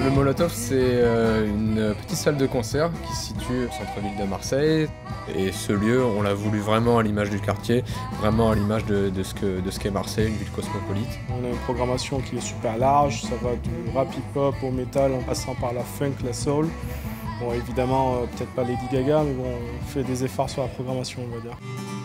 Le Molotov, c'est une petite salle de concert qui se situe au centre-ville de Marseille. Et ce lieu, on l'a voulu vraiment à l'image du quartier, vraiment à l'image de ce qu'est Marseille, une ville cosmopolite. On a une programmation qui est super large, ça va du rap hip-hop au métal en passant par la funk, la soul. Bon, évidemment, peut-être pas Lady Gaga, mais bon, on fait des efforts sur la programmation, on va dire.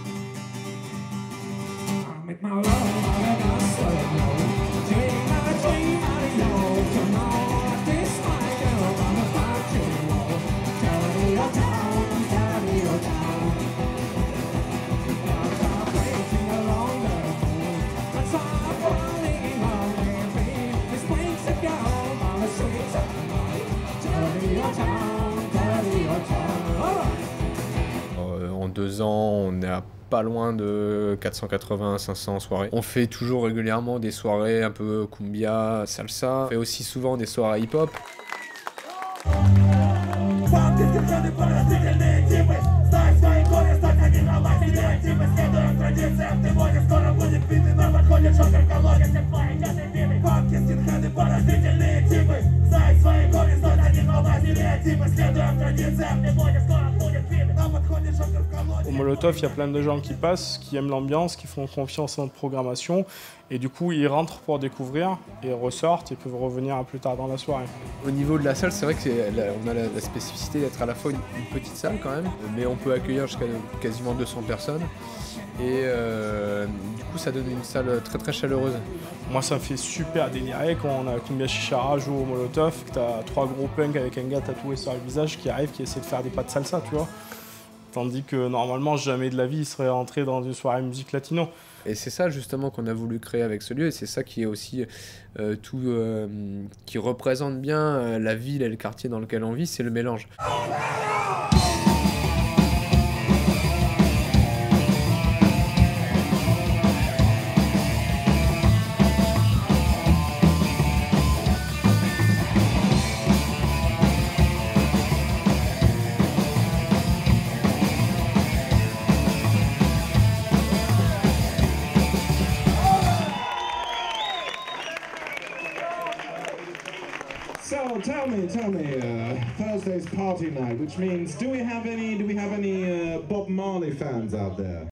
En 2 ans, on est à pas loin de 480-500 soirées. On fait toujours régulièrement des soirées un peu cumbia, salsa. On fait aussi souvent des soirées hip-hop. Au Molotov, il y a plein de gens qui passent, qui aiment l'ambiance, qui font confiance en notre programmation et du coup ils rentrent pour découvrir et ressortent et peuvent revenir plus tard dans la soirée. Au niveau de la salle, c'est vrai qu'on a la spécificité d'être à la fois une petite salle quand même, mais on peut accueillir jusqu'à quasiment 200 personnes et du coup ça donne une salle très très chaleureuse. Moi ça me fait super délirer quand on a Cumbia Chichara joue au Molotov, que t'as 3 gros punks avec un gars tatoué sur le visage qui arrive, qui essaie de faire des pas de salsa, tu vois. Tandis que normalement, jamais de la vie, il serait rentré dans une soirée musique latino. Et c'est ça justement qu'on a voulu créer avec ce lieu, et c'est ça qui est aussi qui représente bien la ville et le quartier dans lequel on vit, c'est le mélange. So tell me, Thursday's party night, which means do we have any Bob Marley fans out there?